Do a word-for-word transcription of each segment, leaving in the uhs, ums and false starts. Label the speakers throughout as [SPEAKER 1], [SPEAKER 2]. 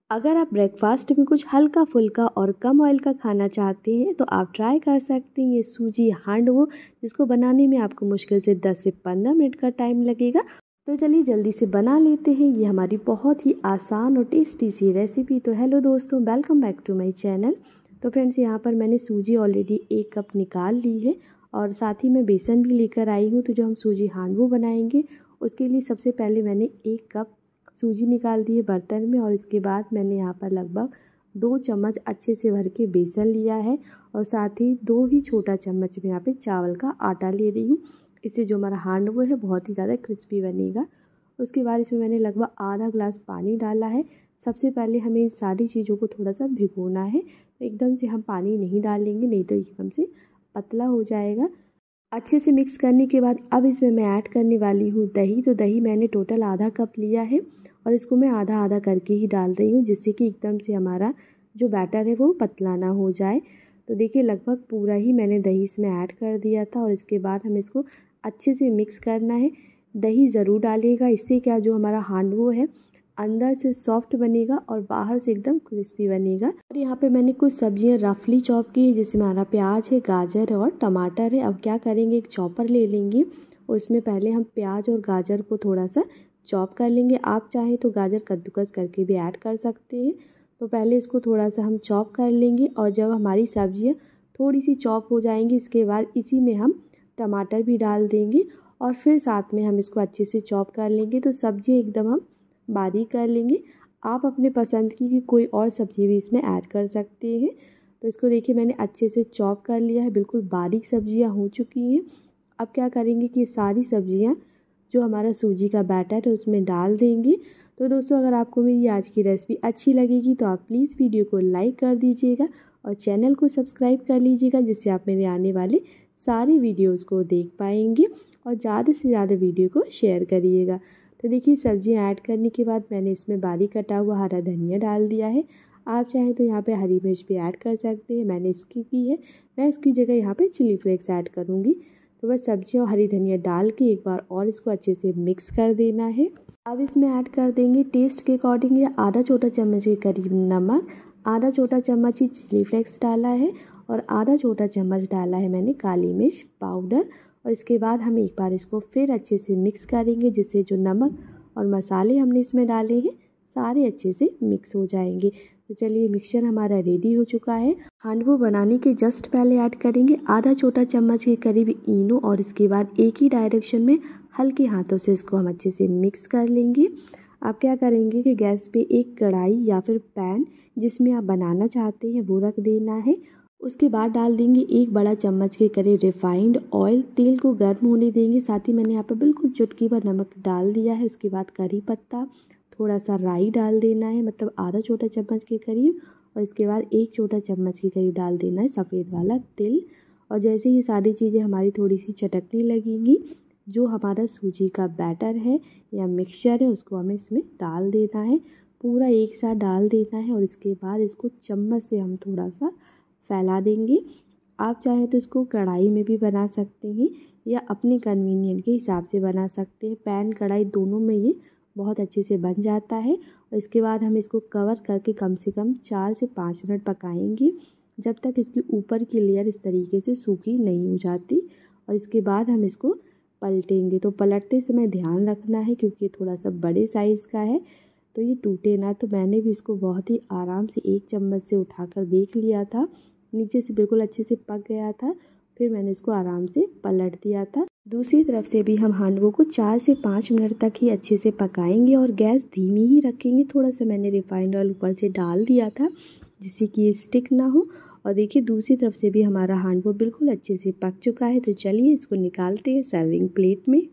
[SPEAKER 1] अगर आप ब्रेकफास्ट में कुछ हल्का फुल्का और कम ऑयल का खाना चाहते हैं तो आप ट्राई कर सकते हैं ये सूजी हांडवो, जिसको बनाने में आपको मुश्किल से दस से पंद्रह मिनट का टाइम लगेगा। तो चलिए जल्दी से बना लेते हैं ये हमारी बहुत ही आसान और टेस्टी सी रेसिपी। तो हेलो दोस्तों, welcome back to my channel. तो फ्रेंड्स, यहाँ पर मैंने सूजी ऑलरेडी एक कप निकाल ली है और साथ ही मैं बेसन भी लेकर आई हूँ। तो जो हम सूजी हांडवो बनाएंगे उसके लिए सबसे पहले मैंने एक कप सूजी निकाल दी है बर्तन में, और इसके बाद मैंने यहाँ पर लगभग दो चम्मच अच्छे से भर के बेसन लिया है और साथ ही दो ही छोटा चम्मच में यहाँ पे चावल का आटा ले रही हूँ। इससे जो हमारा हांडवो है बहुत ही ज़्यादा क्रिस्पी बनेगा। उसके बाद इसमें मैंने लगभग आधा ग्लास पानी डाला है। सबसे पहले हमें इन सारी चीज़ों को थोड़ा सा भिगोना है। एकदम से हम पानी नहीं डालेंगे, नहीं तो एकदम से पतला हो जाएगा। अच्छे से मिक्स करने के बाद अब इसमें मैं ऐड करने वाली हूँ दही। तो दही मैंने टोटल आधा कप लिया है और इसको मैं आधा आधा करके ही डाल रही हूँ, जिससे कि एकदम से हमारा जो बैटर है वो पतला ना हो जाए। तो देखिए लगभग पूरा ही मैंने दही इसमें ऐड कर दिया था और इसके बाद हमें इसको अच्छे से मिक्स करना है। दही ज़रूर डालिएगा, इससे क्या जो हमारा हांडवो है अंदर से सॉफ्ट बनेगा और बाहर से एकदम क्रिस्पी बनेगा। और यहाँ पे मैंने कुछ सब्जियाँ रफली चॉप की है, जिसमें हमारा प्याज है, गाजर है और टमाटर है। अब क्या करेंगे, एक चॉपर ले लेंगे और उसमें पहले हम प्याज और गाजर को थोड़ा सा चॉप कर लेंगे। आप चाहें तो गाजर कद्दूकस करके भी ऐड कर सकते हैं। तो पहले इसको थोड़ा सा हम चॉप कर लेंगे और जब हमारी सब्जियाँ थोड़ी सी चॉप हो जाएंगी, इसके बाद इसी में हम टमाटर भी डाल देंगे और फिर साथ में हम इसको अच्छे से चॉप कर लेंगे। तो सब्जियाँ एकदम हम बारीक कर लेंगे। आप अपने पसंद की, की कोई और सब्ज़ी भी इसमें ऐड कर सकते हैं। तो इसको देखिए मैंने अच्छे से चॉप कर लिया है, बिल्कुल बारीक सब्जियां हो चुकी हैं। अब क्या करेंगे कि सारी सब्जियां जो हमारा सूजी का बैटर है उसमें डाल देंगे। तो दोस्तों, अगर आपको मेरी आज की रेसिपी अच्छी लगेगी तो आप प्लीज़ वीडियो को लाइक कर दीजिएगा और चैनल को सब्सक्राइब कर लीजिएगा, जिससे आप मेरे आने वाले सारे वीडियोज़ को देख पाएंगे और ज़्यादा से ज़्यादा वीडियो को शेयर करिएगा। तो देखिए सब्जियां ऐड करने के बाद मैंने इसमें बारीक कटा हुआ हरा धनिया डाल दिया है। आप चाहें तो यहाँ पे हरी मिर्च भी ऐड कर सकते हैं, मैंने इसकी की है। मैं इसकी जगह यहाँ पे चिली फ्लेक्स ऐड करूँगी। तो बस सब्जियां और हरी धनिया डाल के एक बार और इसको अच्छे से मिक्स कर देना है। अब इसमें ऐड कर देंगे टेस्ट के अकॉर्डिंग या आधा छोटा चम्मच के करीब नमक, आधा छोटा चम्मच ही चिली फ्लेक्स डाला है और आधा छोटा चम्मच डाला है मैंने काली मिर्च पाउडर। और इसके बाद हम एक बार इसको फिर अच्छे से मिक्स करेंगे, जिससे जो नमक और मसाले हमने इसमें डाले हैं सारे अच्छे से मिक्स हो जाएंगे। तो चलिए मिक्सचर हमारा रेडी हो चुका है। हांडवो बनाने के जस्ट पहले ऐड करेंगे आधा छोटा चम्मच के करीब इनो और इसके बाद एक ही डायरेक्शन में हल्के हाथों से इसको हम अच्छे से मिक्स कर लेंगे। आप क्या करेंगे कि गैस पे एक कढ़ाई या फिर पैन जिसमें आप बनाना चाहते हैं वो रख देना है। उसके बाद डाल देंगे एक बड़ा चम्मच के करीब रिफाइंड ऑयल। तेल को गर्म होने देंगे। साथ ही मैंने यहाँ पर बिल्कुल चुटकी भर नमक डाल दिया है। उसके बाद करी पत्ता, थोड़ा सा राई डाल देना है, मतलब आधा छोटा चम्मच के करीब। और इसके बाद एक छोटा चम्मच के करीब डाल देना है सफ़ेद वाला तिल। और जैसे ये सारी चीज़ें हमारी थोड़ी सी चटकने लगेंगी, जो हमारा सूजी का बैटर है या मिक्सचर है उसको हमें इसमें डाल देना है। पूरा एक साथ डाल देना है और इसके बाद इसको चम्मच से हम थोड़ा सा फैला देंगे। आप चाहें तो इसको कढ़ाई में भी बना सकते हैं या अपने कन्वीनियंट के हिसाब से बना सकते हैं। पैन कढ़ाई दोनों में ये बहुत अच्छे से बन जाता है। और इसके बाद हम इसको कवर करके कम से कम चार से पाँच मिनट पकाएंगे, जब तक इसकी ऊपर की लेयर इस तरीके से सूखी नहीं हो जाती। और इसके बाद हम इसको पलटेंगे। तो पलटते समय ध्यान रखना है, क्योंकि थोड़ा सा बड़े साइज़ का है तो ये टूटे ना। तो मैंने भी इसको बहुत ही आराम से एक चम्मच से उठाकर देख लिया था, नीचे से बिल्कुल अच्छे से पक गया था। फिर मैंने इसको आराम से पलट दिया था। दूसरी तरफ से भी हम हांडवो को चार से पाँच मिनट तक ही अच्छे से पकाएंगे और गैस धीमी ही रखेंगे। थोड़ा सा मैंने रिफाइंड ऑयल ऊपर से डाल दिया था, जिससे कि ये स्टिक ना हो। और देखिए दूसरी तरफ से भी हमारा हांडवो बिल्कुल अच्छे से पक चुका है। तो चलिए इसको निकालते हैं सर्विंग प्लेट में।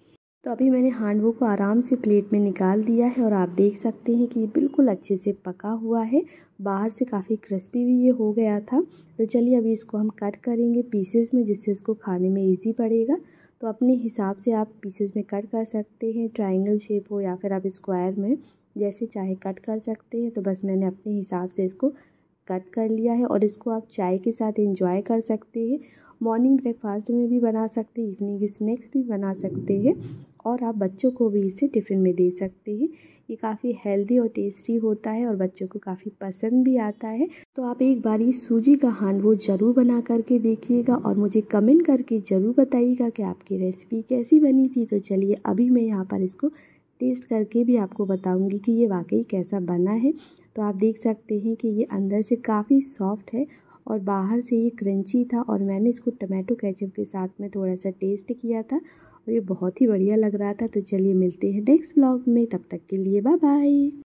[SPEAKER 1] तो अभी मैंने हांडवो को आराम से प्लेट में निकाल दिया है और आप देख सकते हैं कि ये बिल्कुल अच्छे से पका हुआ है। बाहर से काफ़ी क्रिस्पी भी ये हो गया था। तो चलिए अभी इसको हम कट करेंगे पीसेस में, जिससे इसको खाने में इजी पड़ेगा। तो अपने हिसाब से आप पीसेस में कट कर सकते हैं, ट्रायंगल शेप हो या फिर आप स्क्वायर में जैसे चाहे कट कर सकते हैं। तो बस मैंने अपने हिसाब से इसको कट कर लिया है और इसको आप चाय के साथ एंजॉय कर सकते हैं। मॉर्निंग ब्रेकफास्ट में भी बना सकते हैं, इवनिंग स्नैक्स भी बना सकते हैं और आप बच्चों को भी इसे टिफ़िन में दे सकते हैं। ये काफ़ी हेल्दी और टेस्टी होता है और बच्चों को काफ़ी पसंद भी आता है। तो आप एक बार ये सूजी का हांडवो ज़रूर बना करके देखिएगा और मुझे कमेंट करके ज़रूर बताइएगा कि आपकी रेसिपी कैसी बनी थी। तो चलिए अभी मैं यहाँ पर इसको टेस्ट करके भी आपको बताऊँगी कि ये वाकई कैसा बना है। तो आप देख सकते हैं कि ये अंदर से काफ़ी सॉफ्ट है और बाहर से ये क्रंची था और मैंने इसको टमाटो केचप के साथ में थोड़ा सा टेस्ट किया था और ये बहुत ही बढ़िया लग रहा था। तो चलिए मिलते हैं नेक्स्ट व्लॉग में, तब तक के लिए बाय बाय।